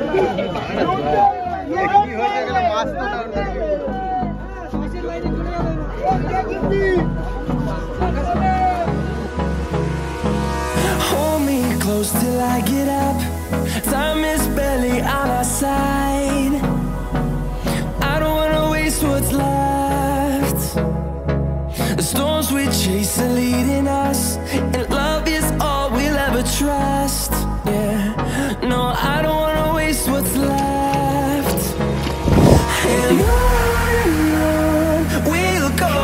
Hold me close till I get up. Time is barely on our side. I don't wanna waste what's left. The storms we chase are leading us, and love is all we'll ever trust. Yeah, no, I don't wanna waste what's left. And on we'll go,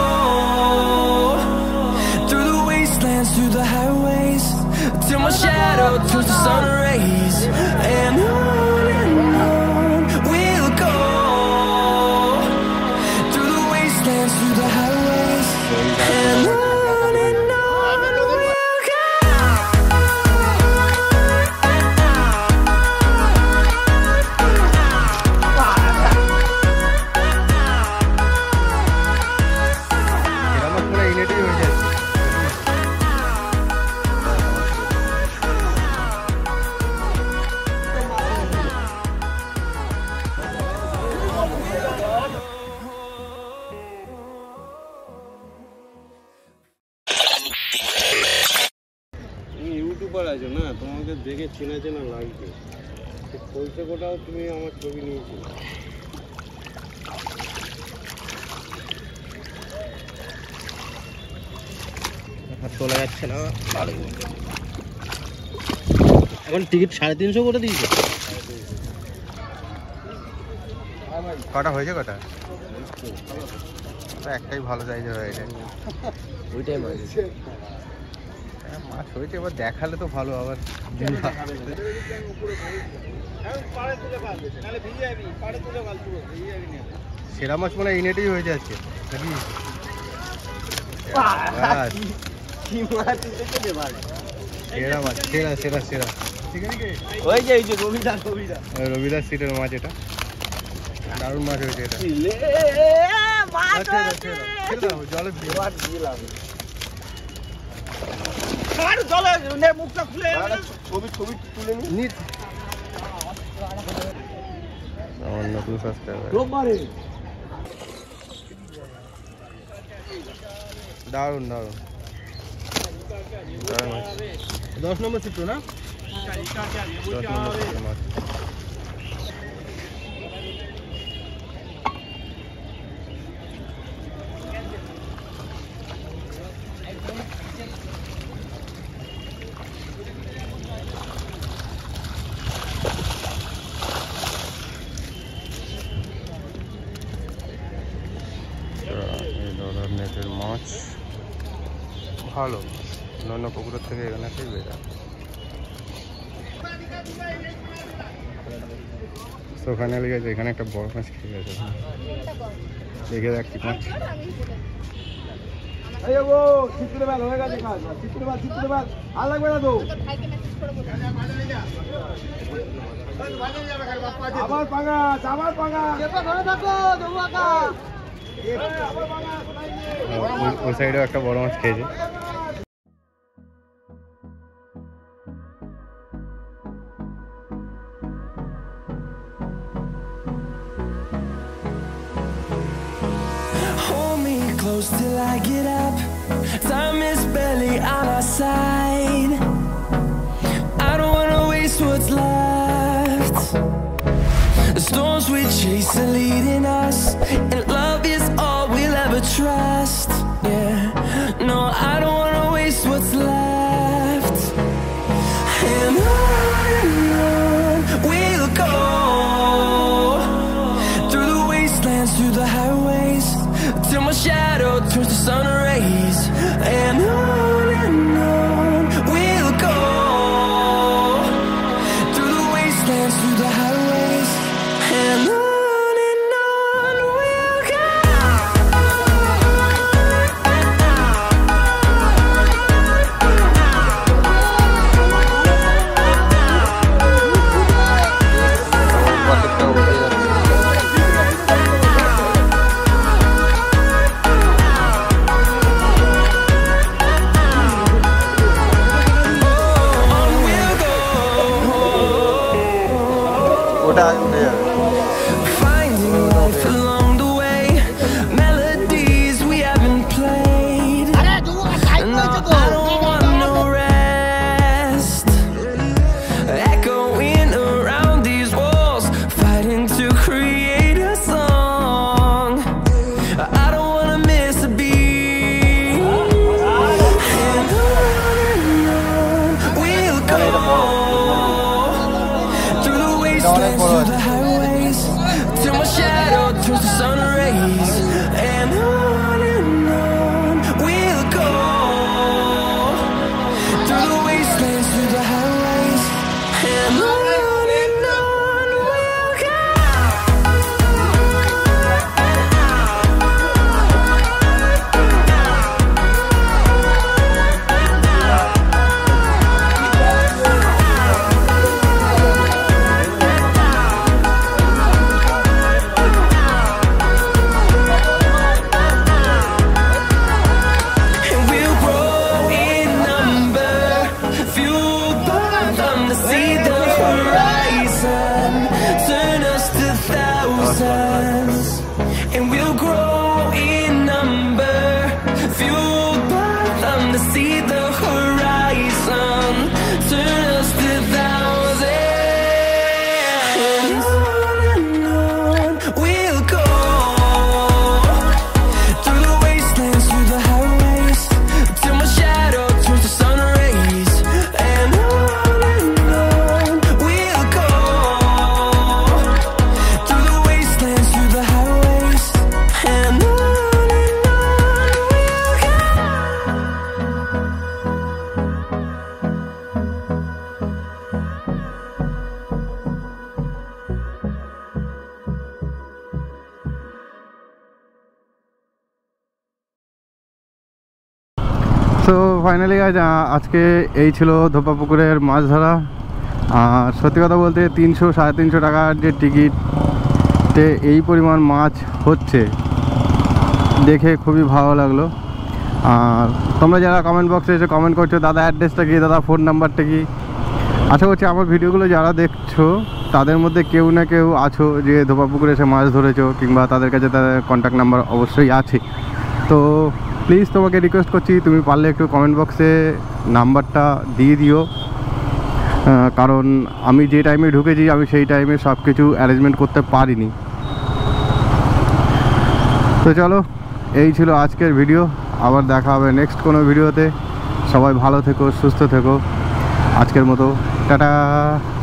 through the wastelands, through the highways, till my shadow turns to sun rays. And on we'll go, through the wastelands, through the highways, and on we'll go. Youtuber আছো না, তোমাকে দেখে চেনা চেনা লাগছে। কলসে কোটাও তুমি আমার ছবি নিয়েছো। তোলা যাচ্ছে না, এখন টিকিট 350 করে দিয়েছে। কটা হয়েছে? কটা? একটাই ভালো সাইজের হয়েছে, ওইটাই মাছ হয়েছে। এবার দেখালে তো ভালো। আবার সেরা মাছ মনে হয় এই নেটেই হয়েছে আজকে নাকি? সেরা মাছ, সেরা সেরা সেরা। রবিদাস সিটের মাছ, এটা দারুণ মাছ হয়েছে। এটা জলে মুখটা খুলে ছবি তুলে নি। আমার নতুন সাবস্ক্রাইবার, দারুণ দারুণ। 10 নম্বর চিত্র না, 10 নম্বর মাছ। নেটের মাছ ভালো, অন্যান্য পুকুরের থেকে এখানে একটাই বেড়া। ওখানে লেগেছে, এখানে একটা বড় মাছ খেয়ে গেছে। দেখে দেখ কি মাছ। ওই সাইডেও একটা বড় মাছ খেয়েছে। Hold me close till I get up. Time is barely on our side. I don't wanna waste what's left. The storms we chase are leading us, and love is all we'll ever trust. Yeah, no, I don't wanna waste what's left. And on we'll go, through the wastelands, through the highways, till my shadow turns to sun rays. And on we'll go, through the wastelands, through the highways, and on we'll go. ওটা আগে উঠে যাবে। Finding life along the way, melodies we haven't played. No, I don't want no rest. Echoing around these walls, fighting to create a song. I don't wanna miss a beat. And on we'll go, through the wastelands, through the highways, till my shadow turns to sun rays. And on we'll go, through the wastelands, through the highways. And on we'll go. And we'll grow in number, fueled by them to see the horizon, turn us to thousands. And we'll grow in number, fueled by them to see the horizon, turn us to thousands. And on we'll go, through the wastelands, through the highways, till my shadow turns to sun rays. And on we'll go, through the wastelands, through the highways. And on we'll go. তো finally guys আজকে এই ছিল ধোপা পুকুরের মাছ ধরা। আর সত্যি কথা বলতে 300-350 টাকার যে টিকিটে এই পরিমাণ মাছ হচ্ছে দেখে খুবই ভালো লাগলো। আর তোমরা যারা কমেন্ট বক্সে এসে কমেন্ট করছো দাদা অ্যাড্রেসটা কি, দাদা ফোন নাম্বারটা কি, আশা করছি আমার ভিডিওগুলো যারা দেখছো তাদের মধ্যে কেউ না কেউ আছো যে ধোপা পুকুরে এসে মাছ ধরেছো, কিংবা তাদের কাছে তাদের কন্ট্যাক্ট নাম্বার অবশ্যই আছে। তো প্লিজ তোমাকে রিকোয়েস্ট করছি তুমি পারলে একটু কমেন্ট বক্সে নাম্বারটা দিয়ে দিও, কারণ আমি যে টাইমে ঢুকেছি আমি সেই টাইমে সব কিছু অ্যারেঞ্জমেন্ট করতে পারিনি। তো চলো, এই ছিল আজকের ভিডিও, আবার দেখা হবে নেক্সট কোনো ভিডিওতে। সবাই ভালো থেকো, সুস্থ থেকো, আজকের মতো টাটা।